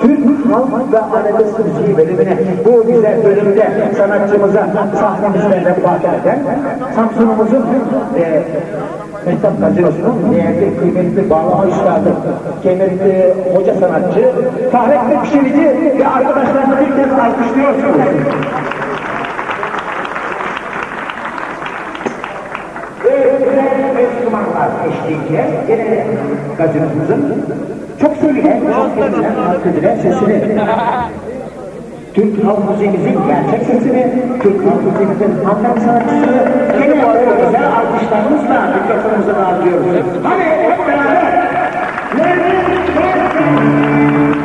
Türk halk ve arabesk müziği bölümüne bu güzel bölümde sanatçımıza sahnemizden vefat eden Samsun'umuzun Mehtap Gazinosu'nun değerli kıymetli bağlama üstadı, kıymetli hoca sanatçı Fahrettin Pişirici ve arkadaşlarını bir kez alkışlıyorsunuz. Ve güzel Müslümanlar eşliğinde gene gazinomuzun çok sevilen, çok sevilen, halk edilen sesini, Türk halk müziğimizin gerçek sesini, Türk halk müziğimizin hanımefendi sanatçısını gene o güzel alkışlarımızla mikrofonumuza dağıtıyoruz. Hadi hep beraber!